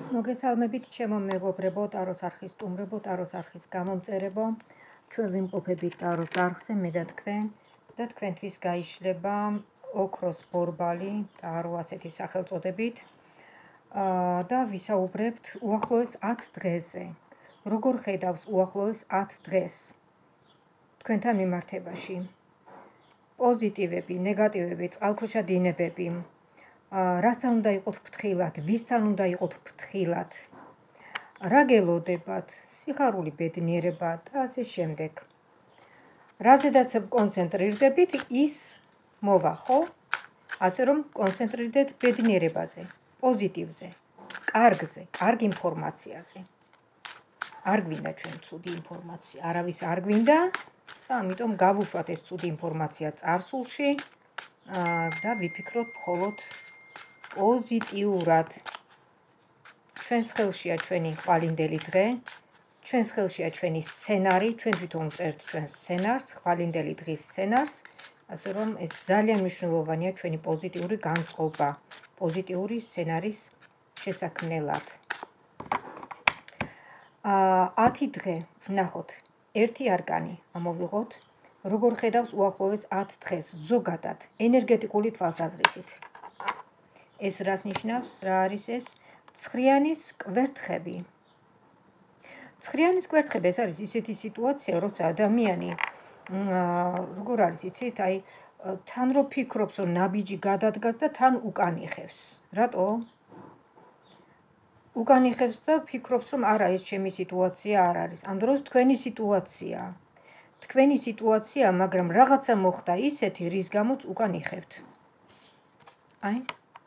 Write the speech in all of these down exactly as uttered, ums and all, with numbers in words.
მოგესალმებით ჩემო მეგობრებო, ტაროს არხის სტუმრებო, ტაროს არხის გამომწერებო. ჩვენ ვიმყოფებით ტაროს არხზე, მე და თქვენ და თქვენთვის გაიშლება ოქროს ბორბალი, ტარო ასეთი სახელწოდებით. და ვისაუბრებთ უახლოეს ათ დღეზე. როგორ ხედავს უახლოეს ათ დღეს თქვენთან მიმართებაში? პოზიტივები, ნეგატივები, წყალქვეშა დინებები. რასთან უნდა იყოთ ფრთხილად, ვისთან უნდა იყოთ ფრთხილად, რა გელოდებათ, სიხარული, ბედნიერება და ასე შემდეგ. რაზედაც კონცენტრირდებით, ის მოვა, ხო? ასე რომ კონცენტრირდეთ ბედნიერებაზე, პოზიტივზე, კარგზე, კარგ ინფორმაციაზე. არ გვინდა ჩვენ ცუდი ინფორმაცია, არავის არ გვინდა და ამიტომ გავუშვათ ეს ცუდი ინფორმაცია წარსულში და ვიფიქროთ მხოლოდ პოზიტიურად. ჩვენს ხელშია ჩვენი ხვალინდელი დღე, ჩვენს ხელშია ჩვენი სცენარი, ჩვენ თვითონ წერთ ჩვენს სცენარს, ხვალინდელი დღის სცენარს, ასე რომ ეს ძალიან მნიშვნელოვანია ჩვენი პოზიტიური განწყობა, პოზიტიური სცენარის შესაქმნელად. ათი დღე, ვნახოთ, ერთი არკანი ამოვიღოთ, როგორ ხედავს უახლოეს ათ დღეს, ზოგადად, ენერგეტიკული თვალსაზრისით. ეს რას ნიშნავს, რა არის ეს? ცხრიანის კვერთხები. ცხრიანის კვერთხები, ეს არის ისეთი სიტუაცია, როცა ადამიანი, როგორ არის იცით, აი, თან რო ფიქრობს, რომ ნაბიჯი გადადგას და თან უკან იხევს. რატო? უკან იხევს და ფიქრობს, რომ არა, ეს ჩემი სიტუაცია არ არის. ამ დროს თქვენი სიტუაცია. თქვენი სიტუაცია, მაგრამ რაღაცა მოხდა ისეთი, რის გამოც უკან იხევთ. აი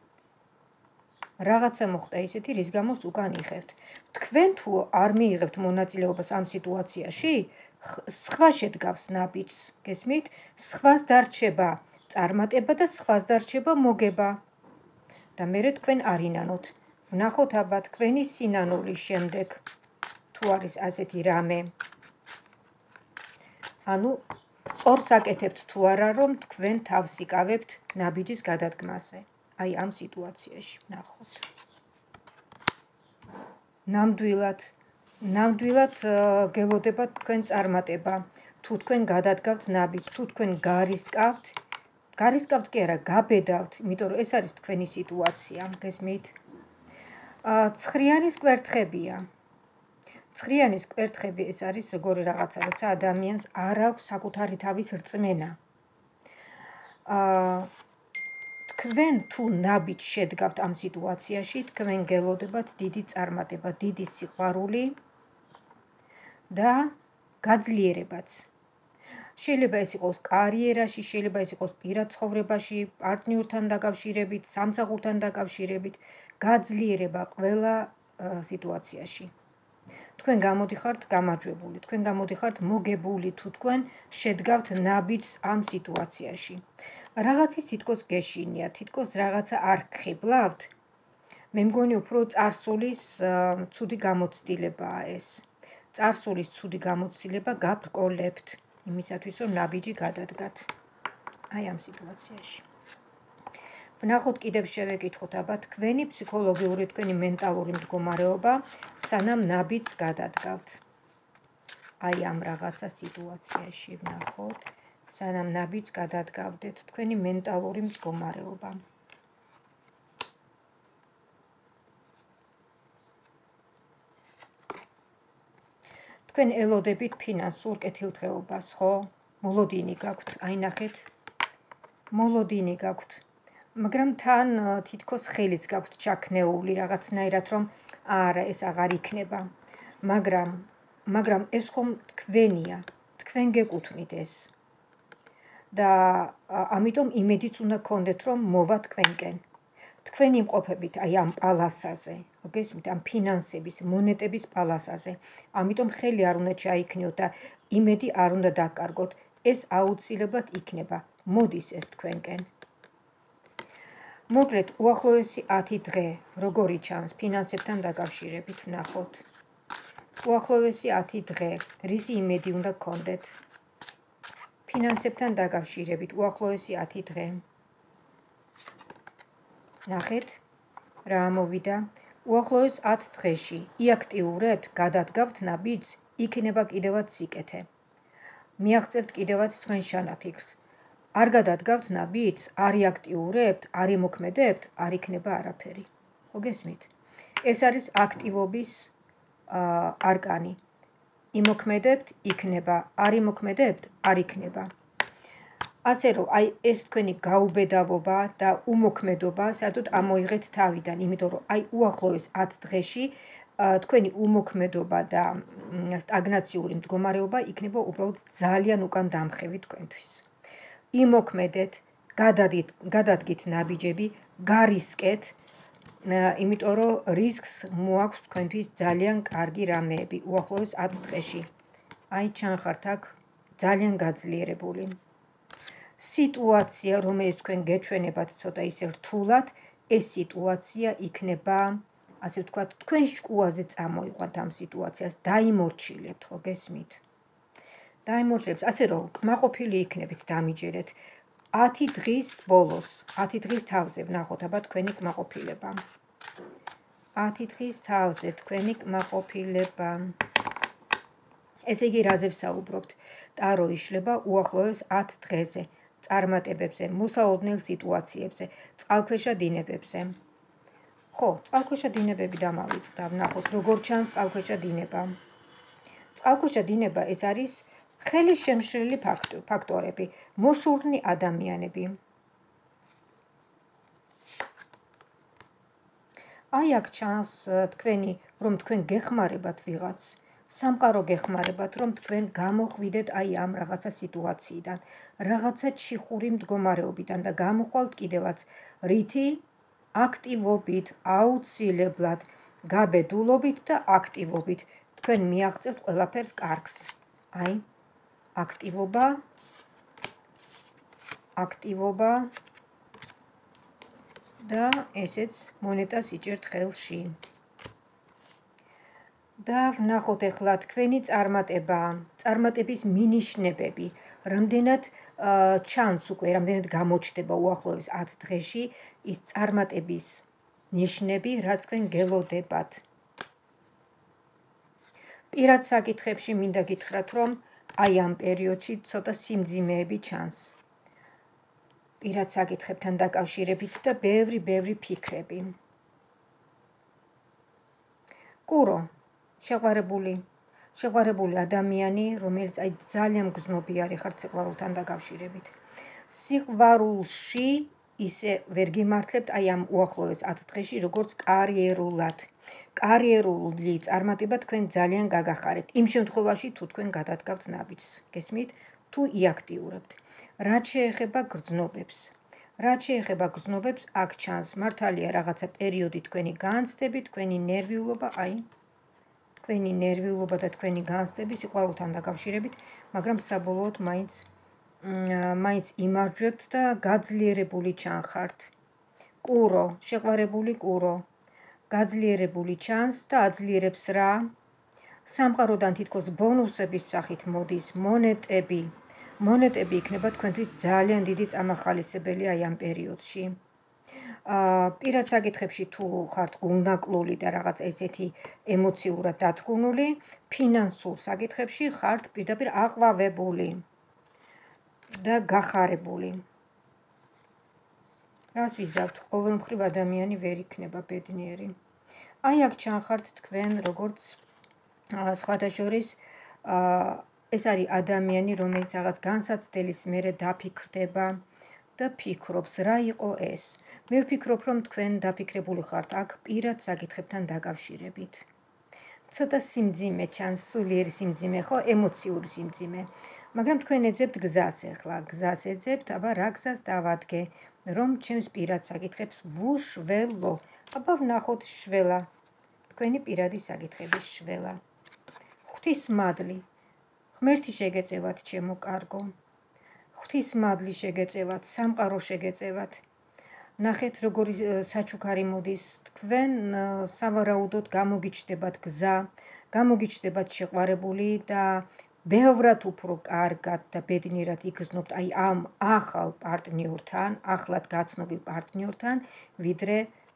რაღაცა მოხდა ისეთი, რის გამოც უკან იხევთ. თქვენ თუ არ მიიღებთ მონაწილეობას ამ სიტუაციაში, სხვა შედგავს ნაბიჯს, გესმით? სხვას დარჩება წარმატება და სხვას დარჩება მოგება. და მერე თქვენ არინანოთ. ვნახოთ აბა თქვენი სინანულის შემდეგ, თუ არის ასეთი რამე. ანუ სწორს აკეთებთ თუ არა, რომ თქვენ თავს იკავებთ ნაბიჯის გადადგმაზე. აი ამ სიტუაციაში ვნახოთ. ნამდვილად, ნამდვილად გელოდებათ თქვენ წარმატება, თუ თქვენ გადადგავთ ნაბიჯს, თუ თქვენ გარისკავთ, გარისკავთ კი არა, გაბედავთ, იმიტომ რომ ეს არის თქვენი სიტუაცია, გესმით? ცხრიანის კვერთხებია. ცხრიანის კვერთხები ეს არის როგორი რაღაცა, როცა ადამიანს არ აქვს საკუთარი თავის რწმენა. თქვენ თუ ნაბიჯს შედგავთ ამ სიტუაციაში, თქვენ გელოდებათ დიდი წარმატება, დიდი სიყვარული და გაძლიერებაც. შეიძლება ეს იყოს კარიერაში, შეიძლება ეს იყოს პირად ცხოვრებაში, პარტნიორთან დაკავშირებით, სამსახურთან დაკავშირებით, გაძლიერება ყველა სიტუაციაში. თქვენ გამოდიხართ გამარჯვებული, თქვენ გამოდიხართ მოგებული, თუ თქვენ შედგავთ ნაბიჯს ამ სიტუაციაში. რაღაცის თითქოს გეშინია, თითქოს რაღაცა არ გხიბლავთ. მე მგონი უფრო წარსულის ცუდი გამოცდილებაა ეს. წარსულის ცუდი გამოცდილება გაბრკოლებთ იმისათვის, რომ ნაბიჯი გადადგათ. აი ამ სიტუაციაში. ვნახოთ კიდევ შევეკითხოთ აბა თქვენი ფსიქოლოგიური, თქვენი მენტალური მდგომარეობა, სანამ ნაბიჯს გადადგავთ. აი ამ რაღაცა სიტუაციაში ვნახოთ. სანამ ნაბიჯს გადადგავდეთ, თქვენი მენტალური მდგომარეობა. თქვენ ელოდებით ფინანსურ კეთილდღეობას, ხო? მოლოდინი გაქვთ, აი ნახეთ. მოლოდინი გაქვთ. მაგრამ თან თითქოს ხელიც გაქვთ ჩაქნეული რაღაცნაირად, რომ არა, ეს აღარ იქნება. მაგრამ, მაგრამ ეს ხომ თქვენია, თქვენ გეკუთვნით ეს. და ამიტომ იმედიც უნდა გქონდეთ, რომ მოვა თქვენკენ. თქვენ იმყოფებით აი ამ პალასაზე, გესმით, ამ ფინანსების, მონეტების პალასაზე. ამიტომ ხელი არ უნდა ჩაიქნიოთ და იმედი არ უნდა დაკარგოთ. ეს აუცილებლად იქნება. მოდის ეს თქვენკენ. მოკლედ, უახლოესი ათი დღე, როგორი ჩანს ფინანსებთან დაკავშირებით, ვნახოთ. უახლოესი ათი დღე, რისი იმედი უნდა გქონდეთ? ფინანსებთან დაკავშირებით უახლოესი ათი დღე. ნახეთ, რა ამოვიდა? უახლოეს ათ დღეში იაქტიურებთ, გადადგავთ ნაბიჯს, იქნება კიდევაც სიკეთე. მიაღწევთ კიდევაც თქვენ შანაფიქრს. არ გადადგავთ ნაბიჯს, არ იაქტიურებთ, არ იმოქმედებთ, არ იქნება არაფერი. მოგესმით? ეს არის აქტივობის არკანი. იმოქმედებთ, იქნება, არ იმოქმედებთ, არ იქნება. ასე რომ აი ეს თქვენი გაუბედავობა და უმოქმედობა საერთოდ ამოიღეთ თავიდან, იმიტომ რომ აი უახლოეს ათ დღეში თქვენი უმოქმედობა და სტაგნაციური მდგომარეობა იქნება უბრალოდ ძალიან უკან დამხევი თქვენთვის. იმოქმედეთ, გადადგით ნაბიჯები, გარისკეთ, იმიტომ რომ რისკს მოაქვს თქვენთვის ძალიან კარგი რამეები უახლოეს ათ დღეში. აი ჩანხართ აქ ძალიან გაძლიერებული. სიტუაცია, რომელიც თქვენ გეჩვენებათ ცოტა ისე რთულად, ეს სიტუაცია იქნება, ასე ვთქვათ, თქვენ შკუაზე წამოიყვანთ ამ სიტუაციას, დაიმორჩილებთ, ხო გესმით? დაიმორჩილებთ, ასე რომ კმაყოფილი იქნებით, დამიჯერეთ. ათი დღის ბოლოს, ათი დღის თავზე ვნახოთ აბა თქვენი კმაყოფილება. ათი დღის თავზე თქვენი კმაყოფილება. ესე იგი, რაზე ვსაუბრობთ? ტარო იშლება უახლოეს ათ დღეზე. წარმატებებზე, მოსაოდნელ სიტუაციებზე, წყალქვეშა დინებებზე. ხო, წყალქვეშა დინებები დამავიწყდა, ვნახოთ, როგორ ჩანს წყალქვეშა დინება. წყალქვეშა დინება ეს არის ხელის შემშლელი ფაქტორები, მოშურნი ადამიანები. აი აქ ჩანს თქვენი, რომ თქვენ გეხმარებათ ვიღაც. სამყარო გეხმარებათ, რომ თქვენ გამოხვიდეთ აი ამ რაღაცა სიტუაციიდან, რაღაცა ჩიხური მდგომარეობიდან და გამოხვალთ კიდევაც რითი აქტივობით, აუცილებლად, გაბედულობით და აქტივობით. თქვენ მიაღწევთ ყველაფერს კარგს. აი, აქტივობა, აქტივობა და ესეც მონეტას იჭერთ ხელში. და ვნახოთ ახლა თქვენი წარმატება, წარმატების მინიშნებები, რამდენად ჩანს უკვე, რამდენად გამოჩნდება უახლოეს ათ დღეში ის წარმატების ნიშნები, რაც თქვენ გელოდებათ. პირად საკითხებში მინდა გითხრათ, რომ აი ამ პერიოდში ცოტა სიმძიმეები ჩანს. პირად საკითხებთან დაკავშირებით და ბევრი, ბევრი ფიქრები. კურო. შეყვარებული, შეყვარებული ადამიანი, რომელიც აი ძალიან გრძნობიარე ხართ სიყვარულთან დაკავშირებით. სიყვარულში ისე ვერ გიმართლებთ აი ამ უახლოეს ათ დღეში, როგორც კარიერულად. კარიერული წარმატება თქვენ ძალიან გაგახარებთ. იმ შემთხვევაში, თუ თქვენ გადადგავთ ნაბიჯს, გესმით? თუ იაქტიურებთ. რაც შეეხება გრძნობებს. რაც შეეხება გრძნობებს, აქ ჩანს მართალია რაღაცა პერიოდი თქვენი განცდები, თქვენი ნერვიულობა, აი თქვენი ნერვიულობა და თქვენი განცდები სიყვარულთან დაკავშირებით, მაგრამ საბოლოოდ მაინც მაინც იმარჯვებთ და გაძლიერებული ჩანხართ. კურო, შეყვარებული კურო, გაძლიერებული ჩანს და აძლიერებს რა? სამყაროდან თითქოს ბონუსების სახით მოდის მონეტები. მონეტები იქნება თქვენთვის ძალიან დიდი წამახალისებელი აი ამ პერიოდში. პირად საკითხებში თუ ხართ გულნაკლული და რაღაც ესეთი ემოციურად დათრგუნული, ფინანსურ საკითხებში ხართ პირდაპირ აყვავებული და გახარებული. რას ვიზავთ? ყოველ მხრივ ადამიანი ვერ იქნება ბედნიერი. აი აქ ჩანხართ თქვენ, როგორც სხვათა შორის ეს არის ადამიანი, რომელიც რაღაც განსაცდელის მერე დაფიქრდება და ფიქრობს, რა იყო ეს. მე ვფიქრობ, რომ თქვენ დაფიქრებული ხართ აქ პირად საკითხებთან დაკავშირებით. ცოტა სიმძიმე ჩანს, სულიერი სიმძიმე, ხო, ემოციური სიმძიმე. მაგრამ თქვენ ეძებთ გზას ახლა, გზას ეძებთ, აბა რა გზას დავადგე, რომ ჩემს პირად საკითხებს ვუშველო. აბა ვნახოთ შველა, თქვენი პირადი საკითხების შველა. ღვთისმადლი. ღმერთი შეგეწევათ, ჩემო კარგო. ღვთისმადლი შეგეწევათ, სამყარო შეგეწევათ. ნახეთ, როგორი საჩუქარი მოდის, თქვენ სავარაუდოდ გამოგიჩნდებათ გზა, გამოგიჩნდებათ შეყვარებული და ბევრად უფრო კარგად და ბედნიერად იგრძნობთ აი ამ ახალ პარტნიორთან, ახლად გაცნობილ პარტნიორთან, ვიდრე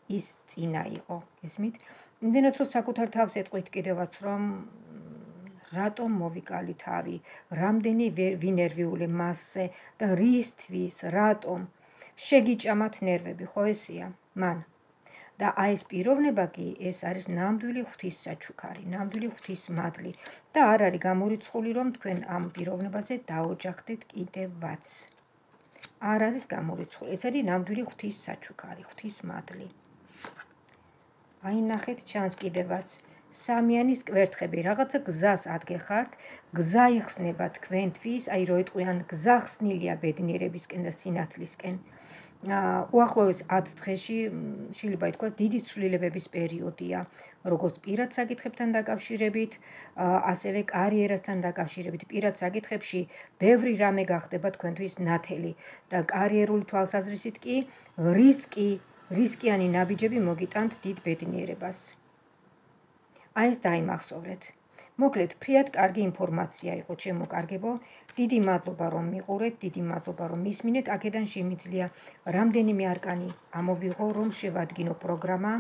ის წინა იყო, გესმით? იმდენად რომ საკუთარ თავს ეტყვით კიდევაც რომ რატომ მოვიკალი თავი, რამდენი ვინერვიული მასზე და რისთვის, რატომ შეგიჭამათ ნერვები, ხო ესია? მან და აი ეს პიროვნება კი ეს არის ნამდვილი ღვთის საჩუქარი, ნამდვილი ღვთის მადლი და არ არის გამორიცხული რომ თქვენ ამ პიროვნებაზე დაოჯახდეთ კიდევაც. არ არის გამორიცხული, ეს არის ნამდვილი ღვთის საჩუქარი, ღვთის მადლი. აი ნახეთ ჩანს კიდევაც სამიანის კვერთხები, რაღაცა გზას ადგეხართ, გზა იხსნება თქვენთვის, აი რო იტყვიან გზა ხსნილია ბედნიერებისკენ და სინათლისკენ. უახლოეს ათ დღეში შეიძლება ითქვას დიდი ცვლილებების პერიოდია, როგორც პირად საკითხებთან დაკავშირებით, ასევე კარიერასთან დაკავშირებით. პირად საკითხებში ბევრი რამე გახდება თქვენთვის ნათელი და კარიერული თვალსაზრისით კი რისკი, რისკიანი ნაბიჯები მოგიტანთ დიდ ბედნიერებას. აი ეს დაიმახსოვრეთ. მოკლედ, ფრიად კარგი ინფორმაცია იყო ჩემო კარგებო. დიდი მადლობა რომ მიყურეთ, დიდი მადლობა რომ მისმინეთ. აქედან შემიძლია რამდენიმე არკანი ამოვიღო რომ შევადგინო პროგრამა.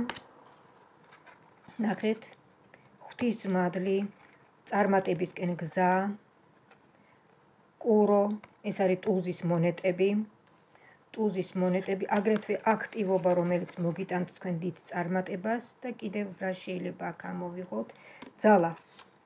ნახეთ, ღვთის მადლი, წარმატებისკენ გზა, კურო, ეს არის ტუზის მონეტები. ტუზის მონეტები, აგრეთვე აქტივობა, რომელიც მოგიტანთ თქვენ დიდ წარმატებას და კიდევ რა შეიძლება აქ ამოვიღოთ. ძალა.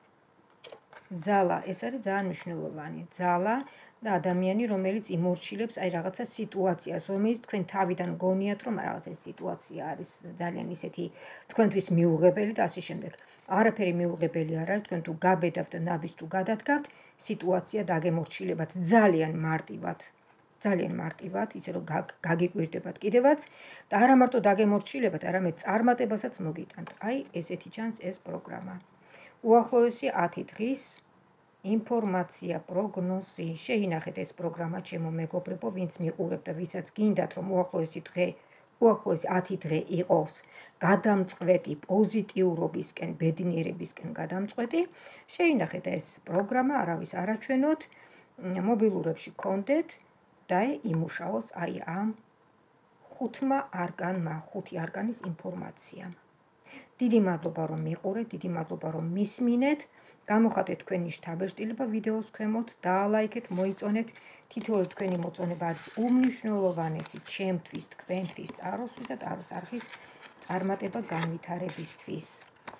ძალა, ეს არის ძალიან მნიშვნელოვანი. ძალა და ადამიანი, რომელიც იმორჩილებს აი რაღაცა სიტუაციას, რომელიც თქვენ თავიდან გონიათ, რომ რაღაცა სიტუაცია არის ძალიან ისეთი თქვენთვის მიუღებელი და ასე შემდეგ. არაფერი მიუღებელი არ არის, თქვენ თუ გაბედავთ და ნაბის თუ გადადგავთ, სიტუაცია დაგემორჩილებათ ძალიან მარტივად. ძალიან მარტივად, ისე რომ გაგიკვირდებათ კიდევაც და არა მარტო დაგემორჩილებათ, არამედ წარმატებასაც მოგიტანთ. აი, ესეთი ჩანს ეს პროგრამა. უახლოესი ათი დღის ინფორმაცია, პროგნოზი. შეინახეთ ეს პროგრამა ჩემო მეგობრებო, ვინც მიყურებთ და ვისაც გინდათ რომ უახლოესი დღე, უახლოესი ათი დღე იყოს გადამწყვეტი პოზიტიურობისკენ, ბედნიერებისკენ გადამწყვეტი. შეინახეთ ეს პროგრამა, არავის არაჩვენოთ, მობილურებში გქონდეთ. და იმუშაოს აი ამ ხუთმა არკანმა, ხუთი არკანის ინფორმაცია. დიდი მადლობა რომ მიყურეთ, დიდი მადლობა რომ მისმინეთ. გამოხატეთ თქვენი შთაბეჭდილება ვიდეოს ქვემოთ, დაალაიქეთ, მოიწონეთ. თითოეული თქვენი მოწონება არის უმნიშვნელოვანესი ჩემთვის, თქვენთვის, ტაროსთვის და ტაროს არხის წარმატება განვითარებისთვის.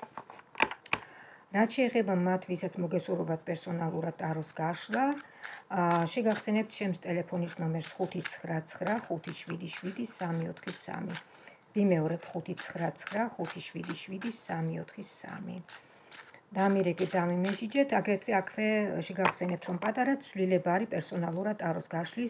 რაც შეეხება მათ, ვისაც მოგესურვებათ პერსონალურად ტაროს გაშლა, შეგახსენებთ ჩემს ტელეფონის ნომერს ხუთი ცხრა ცხრა ხუთი შვიდი შვიდი სამი ოთხი სამი. ვიმეორებ ხუთი ცხრა ცხრა ხუთი შვიდი შვიდი სამი ოთხი სამი. დამირეკეთ, დამიმეშიჯეთ, აგრეთვე აქვე შეგახსენებთ, რომ პატარა ცვლილება არის პერსონალურად ტაროს გაშლის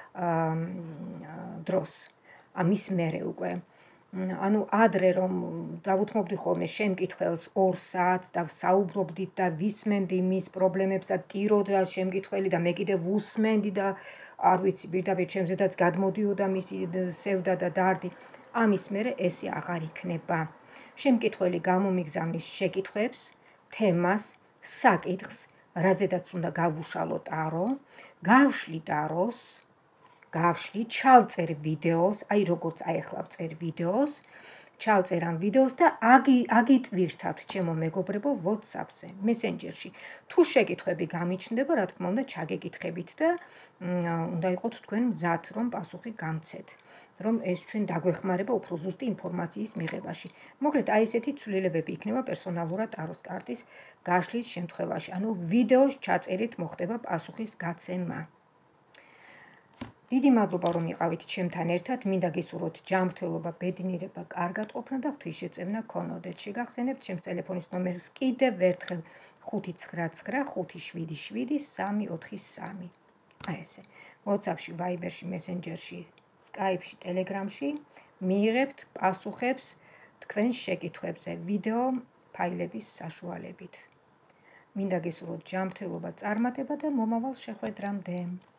დროს. ამის მერე უკვე. ანუ ადრე რომ დავუთმობდი ხოლმე შემკითხველს ორ საათს და ვსაუბრობდით და ვისმენდი მის პრობლემებს და ტიროდ რა შემკითხველი და მე კიდევ ვუსმენდი და არ ვიცი, პირდაპირ ჩემზედაც გადმოდიოდა მისი სევდა და დარდი. ამის მერე ესე აღარ იქნება. შემკითხველი გამომიგზავნის შეკითხვებს, თემას, საკითხს, რაზედაც უნდა გავუშალო ტარო, გავშლი ტაროს, გავშლი, ჩავწერ ვიდეოს, აი როგორც აი ახლა ვწერ ვიდეოს, ჩავწერ ამ ვიდეოს და აგიტვირთათ ჩემო მეგობრებო WhatsApp-ზე, Messenger-ში. თუ შეკითხვები გამიჩნდება, რა თქმა უნდა, ჩაგეკითხებით და უნდა იყოთ თქვენ მზად, რომ პასუხი გამცეთ, რომ ეს ჩვენ დაგვეხმარება უფრო ზუსტი ინფორმაციის მიღებაში. მოკლედ, აი ესეთი ცვლილებები იქნება პერსონალურად ტაროს კარტის გაშლის შემთხვევაში. ანუ ვიდეოს ჩაწერით მოხდება პასუხის გაცემა. დიდი მადლობა რომ იყავით ჩემთან ერთად, მინდა გისურვოთ ჯანმრთელობა, ბედნიერება, კარგად ყოფნა და ღვთისშეწევნა გქონოდეთ. შეგახსენებთ ჩემს ტელეფონის ნომერს კიდევ ერთხელ ხუთი ცხრა ცხრა ხუთი შვიდი შვიდი სამი ოთხი სამი. აი ესე. WhatsApp-ში, Viber-ში, Messenger-ში, Skype-ში, Telegram-ში მიიღებთ პასუხებს თქვენ შეკითხვებზე ვიდეო ფაილების საშუალებით. მინდა გისურვოთ ჯანმრთელობა, წარმატება და მომავალ შეხვედრამდე.